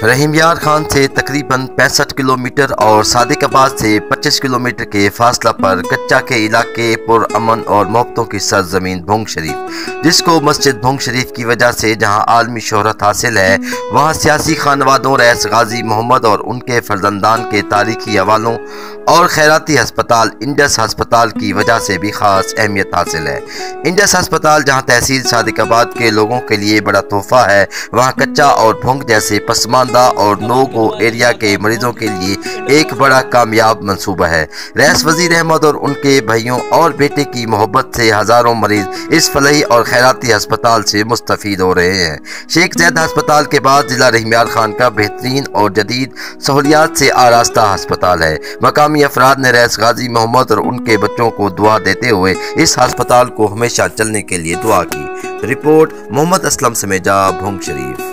رحیم یار خان سے تقریباً 65 کلومیٹر اور صادق آباد سے 25 کلومیٹر کے فاصلہ پر کچا کے علاقے پر امن اور محبتوں کی سرزمین بھونگ شریف، جس کو مسجد بھونگ شریف کی وجہ سے جہاں عالمی شہرت حاصل ہے، وہاں سیاسی خانوادوں رئیس غازی محمد اور ان کے فرزندان کے تاریخی حوالوں اور خیراتی ہسپتال انڈس ہسپتال کی وجہ سے بھی خاص اہمیت حاصل ہے۔ انڈس ہسپتال جہاں تحصیل صادق آباد کے لوگوں کے لیے بڑا تحفہ ہے، وہاں کچا اور بھونگ جیسے پسماندہ اور نو گو ایریا کے مریضوں کے لیے ایک بڑا کامیاب منصوبہ ہے۔ رئیس وزیر احمد اور ان کے بھائیوں اور بیٹے کی محبت سے ہزاروں مریض اس فلاحی اور خیراتی ہسپتال سے مستفید ہو رہے ہیں۔ شیخ زاید ہسپتال کے بعد ضلع رحیم یار خان کا بہترین اور جدید سہولیات سے آراستہ ہسپتال ہے۔ مقامی افراد نے رئیس غازی محمد اور ان کے بچوں کو دعا دیتے ہوئے اس ہسپتال کو ہمیشہ چلنے کے لیے دعا کی۔ رپورٹ محمد اسلم سمیجا، بھونگ شریف۔